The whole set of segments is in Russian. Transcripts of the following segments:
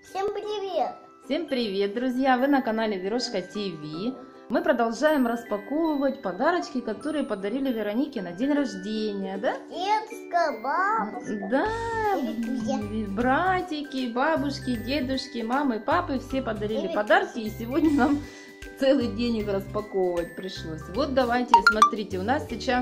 Всем привет! Всем привет, друзья! Вы на канале Верошка ТВ. Мы продолжаем распаковывать подарочки, которые подарили Веронике на день рождения, да? Детская бабушка. Да, Или братики, бабушки, дедушки, мамы, папы, все подарили подарки, и сегодня нам целый день их распаковывать пришлось. Вот давайте, смотрите, у нас сейчас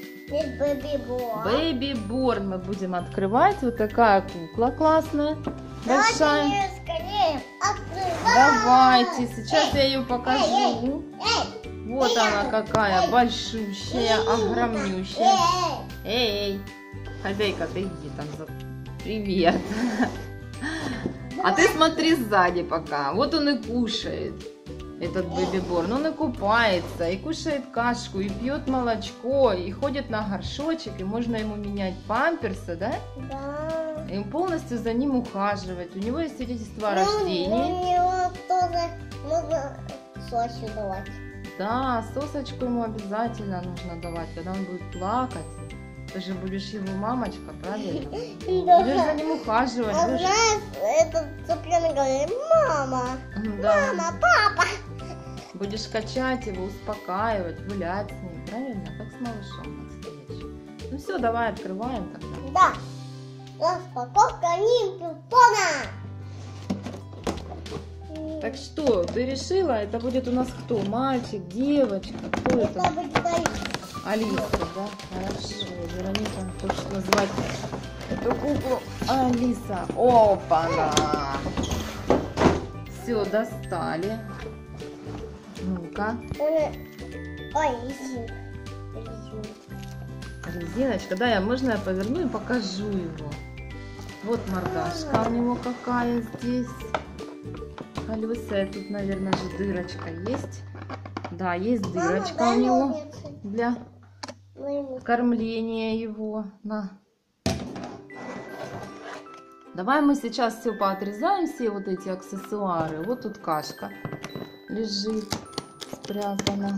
Baby Born мы будем открывать. Вот такая кукла классная, большая. Скорее открывай! Давайте, сейчас я ее покажу. Вот она какая, большущая, огромнющая. Эй, хозяйка, ты иди там за... Привет. А ты смотри сзади пока. Вот он и кушает, этот Baby Born. Он и купается, и кушает кашку, и пьет молочко, и ходит на горшочек, и можно ему менять памперсы, да? Да. И полностью за ним ухаживать. У него есть свидетельство о рождении. У него тоже нужно сосью давать. Да, сосочку ему обязательно нужно давать, когда он будет плакать. Ты же будешь его мамочка, правильно? Да. Будешь за ним ухаживать. А будешь- знаешь, этот цыпленок говорит: мама, Да. мама, папа. Будешь качать его, успокаивать, гулять с ним, правильно? Как с малышом настоящим. Ну все, давай открываем тогда. Да. Распаковка Нимпютона. Так что, ты решила, это будет у нас кто? Мальчик, девочка? Кто это? Это будет Алиса, да? Хорошо. Вероника хочет назвать эту куклу Алиса. Опа-на! Все, достали. Ну-ка. Ой, резинка. Резиночка. Да, можно я поверну и покажу его. Вот мордашка у него какая здесь. Колеса, тут, наверное, же дырочка есть. Да, есть дырочка у него для кормления его. На. Давай мы сейчас все поотрезаем, все вот эти аксессуары. Вот тут кашка лежит спрятана.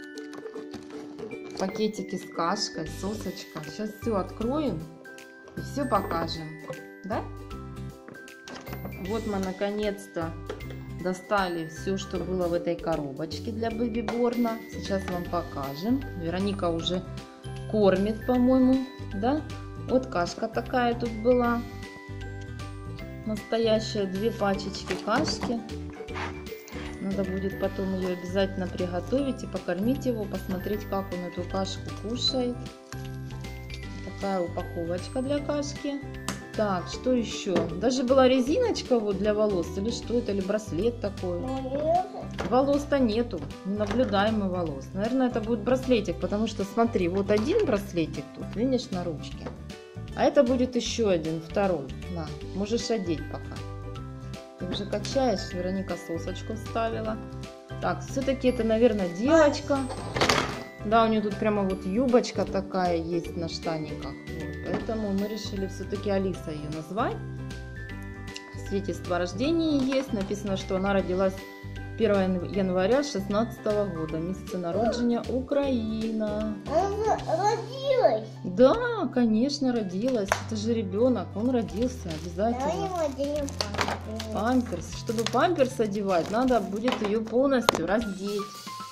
Пакетики с кашкой, сосочка. Сейчас все откроем и все покажем. Да? Вот мы наконец-то достали все, что было в этой коробочке для Baby Born. Сейчас вам покажем. Вероника уже кормит, по-моему, да? Вот кашка такая тут была. Настоящая, 2 пачечки кашки. Надо будет потом ее обязательно приготовить и покормить его, посмотреть, как он эту кашку кушает. Такая упаковочка для кашки. Так, что еще? Даже была резиночка вот для волос, или что это, или браслет такой. Волос-то нету, не наблюдаем мы волос. Наверное, это будет браслетик, потому что, смотри, вот один браслетик тут, видишь, на ручке. А это будет еще один, второй. На, можешь одеть пока. Ты уже качаешь, Вероника сосочку вставила. Так, все-таки это, наверное, девочка. Да, у нее тут прямо вот юбочка такая есть на штаниках. Вот. Поэтому мы решили все-таки Алиса ее назвать. Свидетельство о рождении есть. Написано, что она родилась 1 января 2016 года. Месяца народжения Украина. Она родилась. Да, конечно, родилась. Это же ребенок, он родился Давай обязательно. ему оденем Памперс. Чтобы памперс одевать, надо будет ее полностью раздеть.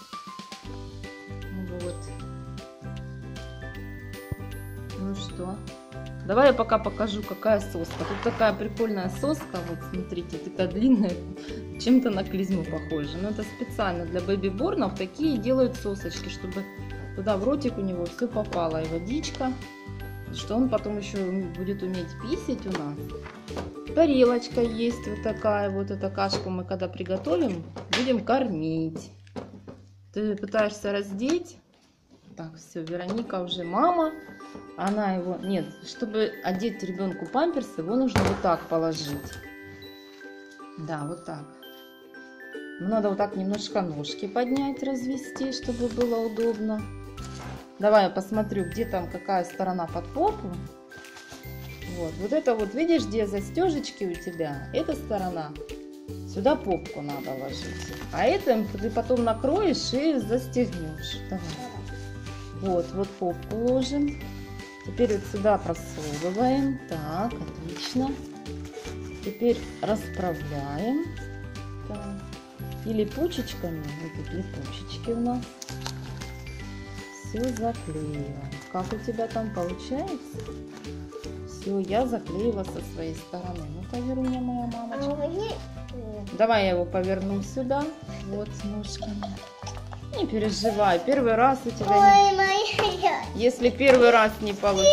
Вот. Ну что, давай я пока покажу, какая соска. Тут такая прикольная соска, вот смотрите, такая длинная, чем-то на клизму похожа. Но это специально для Baby Born такие делают сосочки, чтобы туда в ротик у него все попало, и водичка, что он потом еще будет уметь писать у нас. Тарелочка есть вот такая, вот эту кашку мы когда приготовим, будем кормить. Ты пытаешься раздеть. Так, все, Вероника уже мама. Она его... Нет, чтобы одеть ребенку памперс, его нужно вот так положить. Да, вот так. Ну, надо вот так немножко ножки поднять, развести, чтобы было удобно. Давай я посмотрю, где там какая сторона под попу. Вот это вот, видишь, где застежечки у тебя? Эта сторона. Сюда попку надо ложить. А это ты потом накроешь и застегнешь. Давай. Вот попку ложим. Теперь вот сюда просовываем. Так, отлично. теперь расправляем. Так. И липучечками, вот тут липучечки у нас. Все заклеиваем. Как у тебя там получается? Все, я заклеила со своей стороны. Ну-ка, Веруня, моя мамочка. Давай я его поверну сюда. Вот с ножками. Не переживай, первый раз у тебя Ой, не... моя. Если первый раз не получилось...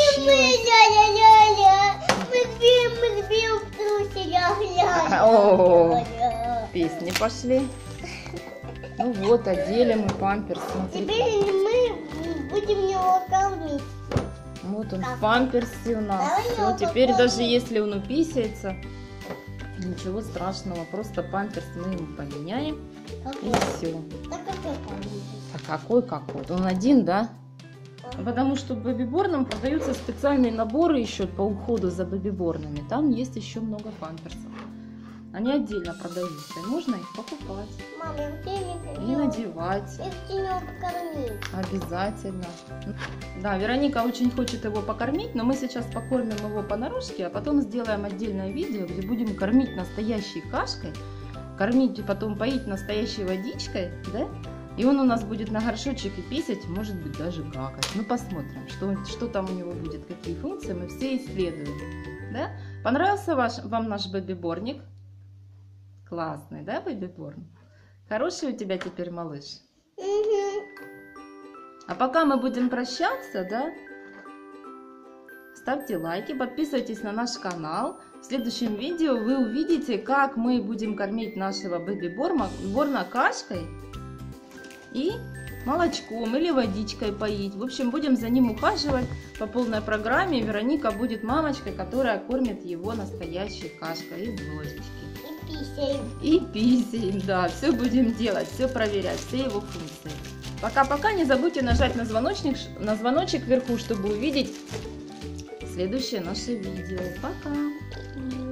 Мы сбил труселя, О, песни пошли. Ну вот, одели мы памперс. Смотри. Теперь мы будем его кормить. Вот он в памперсе у нас. Давай Все, его теперь покормим. даже если он уписается, ничего страшного, просто памперс мы ему поменяем и все. Так какой кормить? А какой? Он один, да? Потому что в бэби-борном продаются специальные наборы еще по уходу за бэби-борнами. Там есть еще много памперсов. Они отдельно продаются, и можно их покупать Мама, я и надевать. Я хочу его покормить. Обязательно. Да, Вероника очень хочет его покормить, но мы сейчас покормим его понарошке, а потом сделаем отдельное видео, где будем кормить настоящей кашкой, кормить и потом поить настоящей водичкой, да? И он у нас будет на горшочек и писать, может быть даже какать. Ну посмотрим, что там у него будет, какие функции, мы все исследуем. Да? Понравился вам наш бэби-борник? Классный, да, бэби-борн? Хороший у тебя теперь малыш? А пока мы будем прощаться, да? Ставьте лайки, подписывайтесь на наш канал. В следующем видео вы увидите, как мы будем кормить нашего бэби-борна кашкой и молочком или водичкой поить. В общем, будем за ним ухаживать по полной программе. Вероника будет мамочкой, которая кормит его настоящей кашкой из ложечки. И писаем. И писаем, да. Все будем делать, все проверять, все его функции. Пока-пока. Не забудьте нажать на звоночек вверху, чтобы увидеть следующее наше видео. Пока!